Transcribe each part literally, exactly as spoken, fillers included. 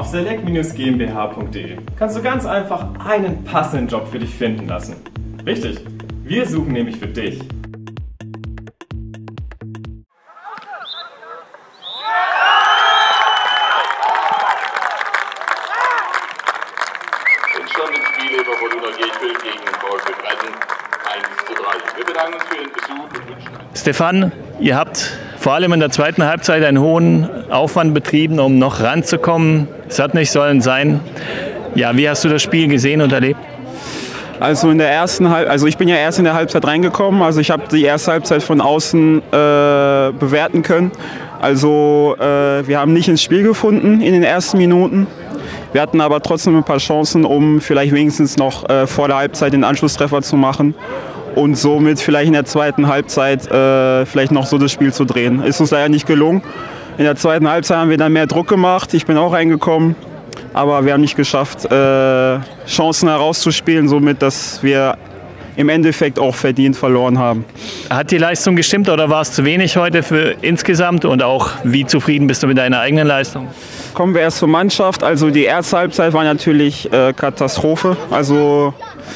Auf select Bindestrich g m b h punkt de kannst du ganz einfach einen passenden Job für dich finden lassen. Richtig, wir suchen nämlich für dich. Entstanden Spiele bei Fortuna Gechfeld gegen VfB Bretten eins zu drei. Wir bedanken uns für Ihren Besuch und wünschen einen Stefan, ihr habt vor allem in der zweiten Halbzeit einen hohen Aufwand betrieben, um noch ranzukommen. Es hat nicht sollen sein. Ja, wie hast du das Spiel gesehen und erlebt? Also in der ersten Halb also ich bin ja erst in der Halbzeit reingekommen. Also ich habe die erste Halbzeit von außen äh, bewerten können. Also äh, wir haben nicht ins Spiel gefunden in den ersten Minuten. Wir hatten aber trotzdem ein paar Chancen, um vielleicht wenigstens noch äh, vor der Halbzeit den Anschlusstreffer zu machen und somit vielleicht in der zweiten Halbzeit äh, vielleicht noch so das Spiel zu drehen. Ist uns leider nicht gelungen. In der zweiten Halbzeit haben wir dann mehr Druck gemacht. Ich bin auch reingekommen, aber wir haben nicht geschafft, äh, Chancen herauszuspielen, somit, dass wir im Endeffekt auch verdient verloren haben. Hat die Leistung gestimmt oder war es zu wenig heute für insgesamt und auch wie zufrieden bist du mit deiner eigenen Leistung? Kommen wir erst zur Mannschaft. Also die erste Halbzeit war natürlich äh, Katastrophe. Also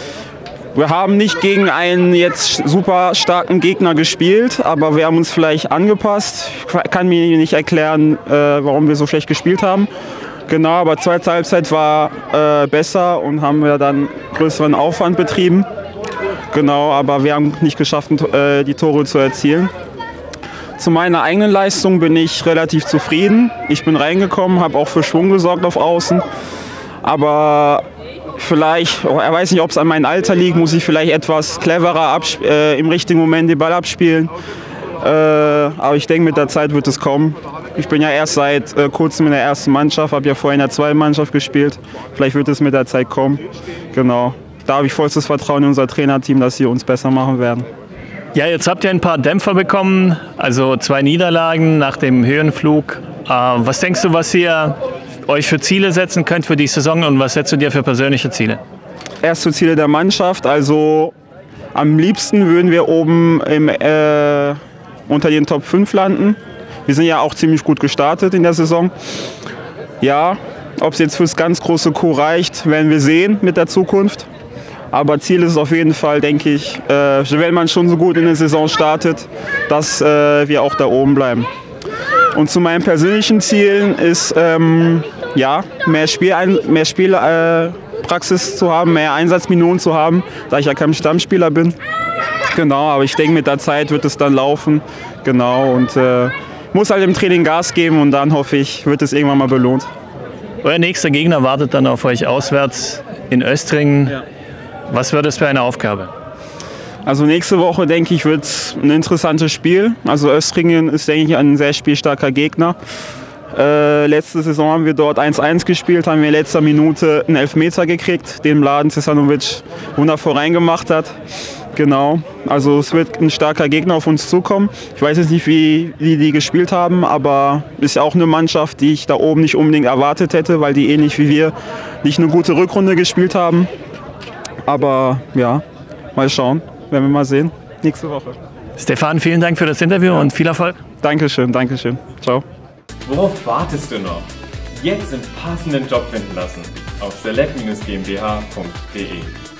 wir haben nicht gegen einen jetzt super starken Gegner gespielt, aber wir haben uns vielleicht angepasst. Ich kann mir nicht erklären, äh, warum wir so schlecht gespielt haben. Genau, aber zweite Halbzeit war äh, besser und haben wir dann größeren Aufwand betrieben. Genau, aber wir haben nicht geschafft, äh, die Tore zu erzielen. Zu meiner eigenen Leistung bin ich relativ zufrieden. Ich bin reingekommen, habe auch für Schwung gesorgt auf Außen. Aber vielleicht, ich weiß nicht, ob es an meinem Alter liegt, muss ich vielleicht etwas cleverer äh, im richtigen Moment den Ball abspielen. Äh, aber ich denke, mit der Zeit wird es kommen. Ich bin ja erst seit äh, kurzem in der ersten Mannschaft, habe ja vorher in der zweiten Mannschaft gespielt. Vielleicht wird es mit der Zeit kommen. Genau. Da habe ich vollstes Vertrauen in unser Trainerteam, dass sie uns besser machen werden. Ja, jetzt habt ihr ein paar Dämpfer bekommen, also zwei Niederlagen nach dem Höhenflug. Äh, was denkst du, was ihr euch für Ziele setzen könnt für die Saison und was setzt du dir für persönliche Ziele? Erste Ziele der Mannschaft, also am liebsten würden wir oben im, äh, unter den Top fünf landen. Wir sind ja auch ziemlich gut gestartet in der Saison. Ja, ob es jetzt fürs ganz große Coup reicht, werden wir sehen mit der Zukunft. Aber Ziel ist es auf jeden Fall, denke ich, äh, wenn man schon so gut in der Saison startet, dass äh, wir auch da oben bleiben. Und zu meinen persönlichen Zielen ist, ähm, ja, mehr, Spiel, mehr Spielpraxis äh, zu haben, mehr Einsatzminuten zu haben, da ich ja kein Stammspieler bin. Genau, aber ich denke, mit der Zeit wird es dann laufen. Genau, und äh, muss halt im Training Gas geben und dann hoffe ich, wird es irgendwann mal belohnt. Euer nächster Gegner wartet dann auf euch auswärts in Östringen. Ja. Was wird es für eine Aufgabe? Also nächste Woche, denke ich, wird es ein interessantes Spiel. Also Östringen ist, denke ich, ein sehr spielstarker Gegner. Äh, letzte Saison haben wir dort eins eins gespielt, haben wir in letzter Minute einen Elfmeter gekriegt, den Mladen Cesanovic wundervoll reingemacht hat. Genau, also es wird ein starker Gegner auf uns zukommen. Ich weiß jetzt nicht, wie die, die gespielt haben, aber es ist ja auch eine Mannschaft, die ich da oben nicht unbedingt erwartet hätte, weil die ähnlich wie wir nicht eine gute Rückrunde gespielt haben. Aber ja, mal schauen, werden wir mal sehen, nächste Woche. Stefan, vielen Dank für das Interview und viel Erfolg. Dankeschön, Dankeschön. Ciao. Worauf wartest du noch? Jetzt einen passenden Job finden lassen auf select Bindestrich g m b h punkt de.